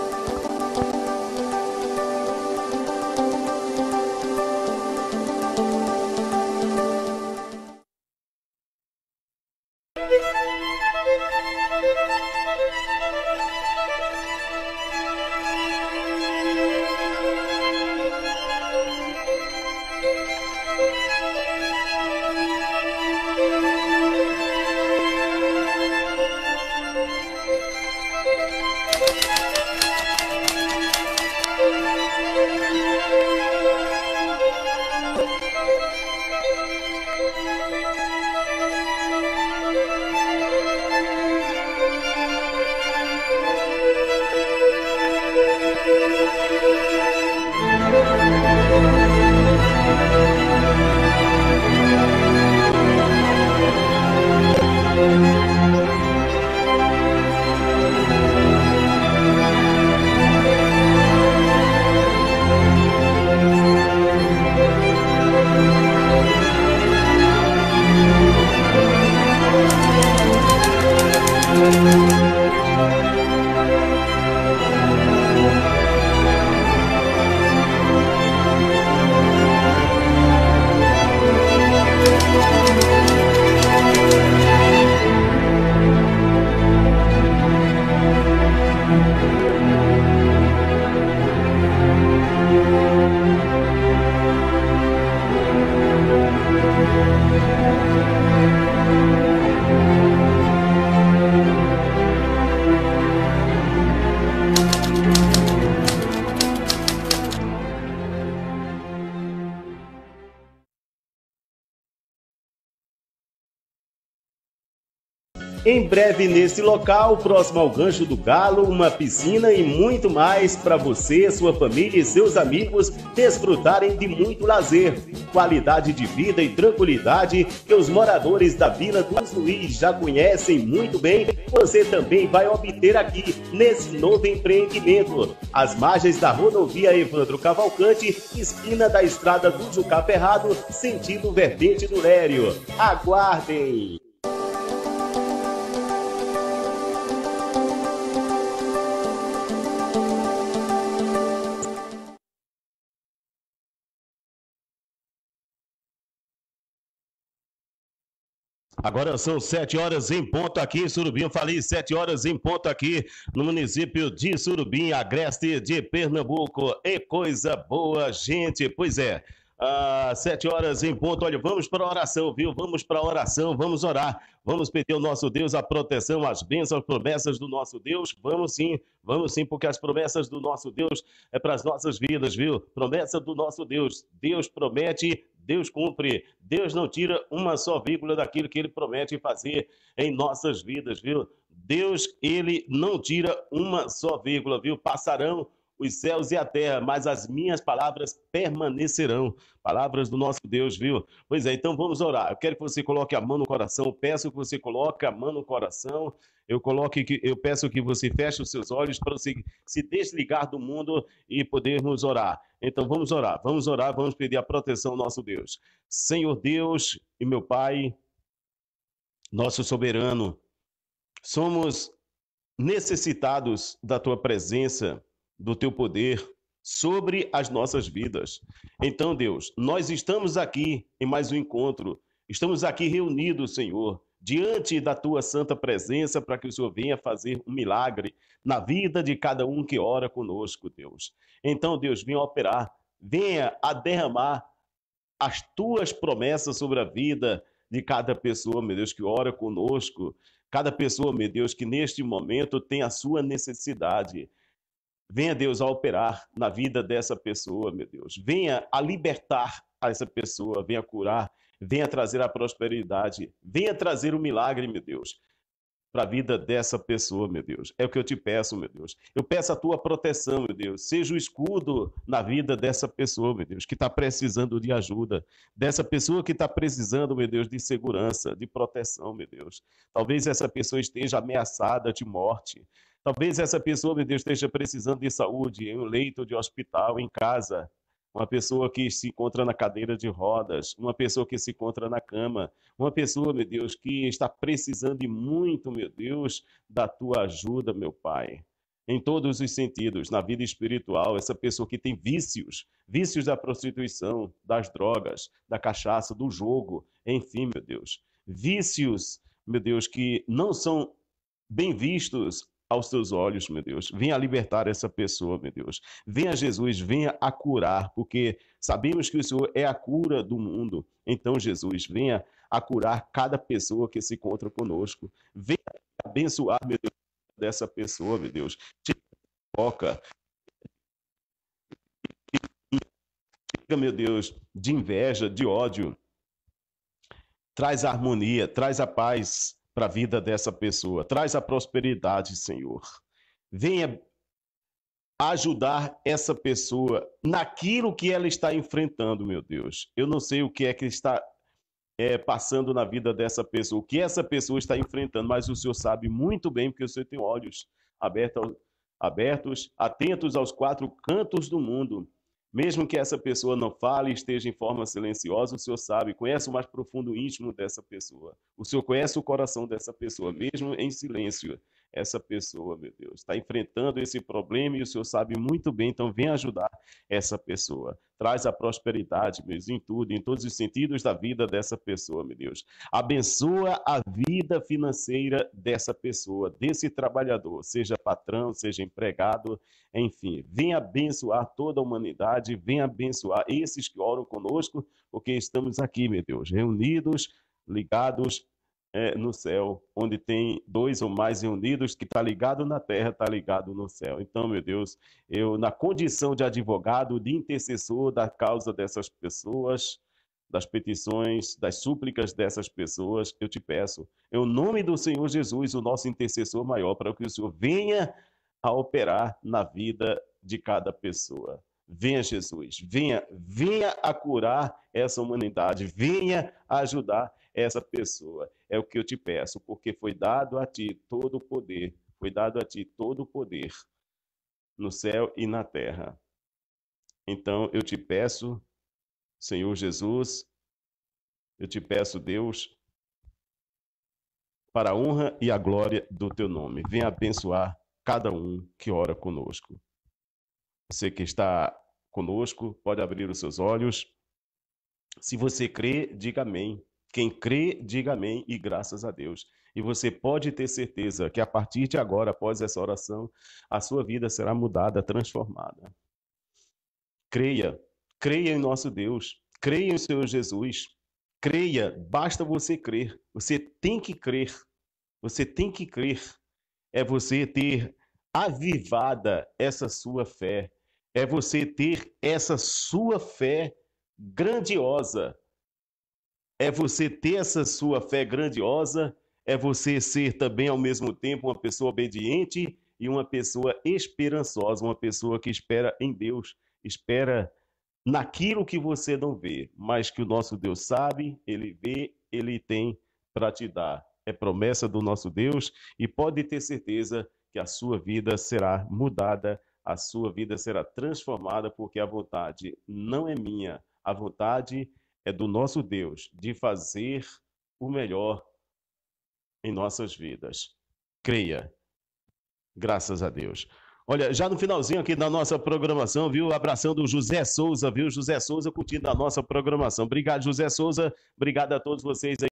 Em breve nesse local, próximo ao Gancho do Galo, uma piscina e muito mais para você, sua família e seus amigos desfrutarem de muito lazer, qualidade de vida e tranquilidade que os moradores da Vila dos Luiz já conhecem muito bem. Você também vai obter aqui nesse novo empreendimento, às margens da rodovia Evandro Cavalcante, esquina da estrada do Jucá Ferrado, sentido Vertente do Lério. Aguardem! Agora são sete horas em ponto aqui em Surubim. Eu falei sete horas em ponto aqui no município de Surubim, agreste de Pernambuco. E coisa boa, gente. Pois é, às sete horas em ponto. Olha, vamos para a oração, viu? Vamos para a oração, vamos orar. Vamos pedir ao nosso Deus a proteção, as bênçãos, as promessas do nosso Deus. Vamos sim, vamos sim, porque as promessas do nosso Deus é para as nossas vidas, viu? Promessa do nosso Deus. Deus promete, Deus cumpre, Deus não tira uma só vírgula daquilo que Ele promete fazer em nossas vidas, viu? Deus, Ele não tira uma só vírgula, viu? Passarão os céus e a terra, mas as minhas palavras permanecerão. Palavras do nosso Deus, viu? Pois é, então vamos orar. Eu quero que você coloque a mão no coração, peço que você coloque a mão no coração, eu, coloque que, eu peço que você feche os seus olhos para você se desligar do mundo e podermos orar. Então vamos orar, vamos orar, vamos pedir a proteção ao nosso Deus. Senhor Deus e meu Pai, nosso soberano, somos necessitados da Tua presença, do Teu poder sobre as nossas vidas. Então, Deus, nós estamos aqui em mais um encontro, estamos aqui reunidos, Senhor, diante da Tua santa presença para que o Senhor venha fazer um milagre na vida de cada um que ora conosco, Deus. Então, Deus, venha operar, venha a derramar as Tuas promessas sobre a vida de cada pessoa, meu Deus, que ora conosco, cada pessoa, meu Deus, que neste momento tem a sua necessidade. Venha, Deus, a operar na vida dessa pessoa, meu Deus. Venha a libertar essa pessoa, venha curar, venha trazer a prosperidade, venha trazer o milagre, meu Deus, para a vida dessa pessoa, meu Deus. É o que eu te peço, meu Deus. Eu peço a tua proteção, meu Deus. Seja o escudo na vida dessa pessoa, meu Deus, que está precisando de ajuda. Dessa pessoa que está precisando, meu Deus, de segurança, de proteção, meu Deus. Talvez essa pessoa esteja ameaçada de morte. Talvez essa pessoa, meu Deus, esteja precisando de saúde em um leito de hospital, em casa. Uma pessoa que se encontra na cadeira de rodas, uma pessoa que se encontra na cama, uma pessoa, meu Deus, que está precisando de muito, meu Deus, da tua ajuda, meu Pai. Em todos os sentidos, na vida espiritual, essa pessoa que tem vícios, vícios da prostituição, das drogas, da cachaça, do jogo, enfim, meu Deus. Vícios, meu Deus, que não são bem vistos aos teus olhos, meu Deus. Venha libertar essa pessoa, meu Deus. Venha, Jesus, venha a curar, porque sabemos que o Senhor é a cura do mundo. Então, Jesus, venha a curar cada pessoa que se encontra conosco. Venha abençoar, meu Deus, dessa pessoa, meu Deus. Te toca. Tira, meu Deus, de inveja, de ódio. Traz a harmonia, traz a paz para a vida dessa pessoa. Traz a prosperidade, Senhor. Venha ajudar essa pessoa naquilo que ela está enfrentando, meu Deus. Eu não sei o que é que está é, passando na vida dessa pessoa, o que essa pessoa está enfrentando, mas o Senhor sabe muito bem, porque o Senhor tem olhos abertos, abertos, atentos aos quatro cantos do mundo. Mesmo que essa pessoa não fale, esteja em forma silenciosa, o Senhor sabe, conhece o mais profundo íntimo dessa pessoa. O Senhor conhece o coração dessa pessoa, mesmo em silêncio. Essa pessoa, meu Deus, está enfrentando esse problema e o Senhor sabe muito bem, então vem ajudar essa pessoa. Traz a prosperidade, meu Deus, em tudo, em todos os sentidos da vida dessa pessoa, meu Deus. Abençoa a vida financeira dessa pessoa, desse trabalhador, seja patrão, seja empregado, enfim. Vem abençoar toda a humanidade, vem abençoar esses que oram conosco, porque estamos aqui, meu Deus, reunidos, ligados, É, no céu, onde tem dois ou mais reunidos, que está ligado na terra, está ligado no céu. Então, meu Deus, eu, na condição de advogado, de intercessor da causa dessas pessoas, das petições, das súplicas dessas pessoas, eu te peço, em nome do Senhor Jesus, o nosso intercessor maior, para que o Senhor venha a operar na vida de cada pessoa. Venha, Jesus, venha, venha a curar essa humanidade, venha a ajudar essa pessoa. É o que eu te peço, porque foi dado a ti todo o poder, foi dado a ti todo o poder no céu e na terra. Então eu te peço, Senhor Jesus, eu te peço, Deus, para a honra e a glória do teu nome, venha abençoar cada um que ora conosco. Você que está conosco, pode abrir os seus olhos. Se você crê, diga amém. Quem crê, diga amém e graças a Deus. E você pode ter certeza que a partir de agora, após essa oração, a sua vida será mudada, transformada. Creia, creia em nosso Deus, creia em Senhor Jesus. Creia, basta você crer. Você tem que crer. Você tem que crer. É você ter avivada essa sua fé. É você ter essa sua fé grandiosa. É você ter essa sua fé grandiosa, é você ser também ao mesmo tempo uma pessoa obediente e uma pessoa esperançosa, uma pessoa que espera em Deus, espera naquilo que você não vê, mas que o nosso Deus sabe, Ele vê, Ele tem para te dar. É promessa do nosso Deus e pode ter certeza que a sua vida será mudada, a sua vida será transformada, porque a vontade não é minha, a vontade é do nosso Deus de fazer o melhor em nossas vidas. Creia. Graças a Deus. Olha, já no finalzinho aqui da nossa programação, viu? Abração do José Souza, viu? José Souza curtindo a nossa programação. Obrigado, José Souza. Obrigado a todos vocês aí.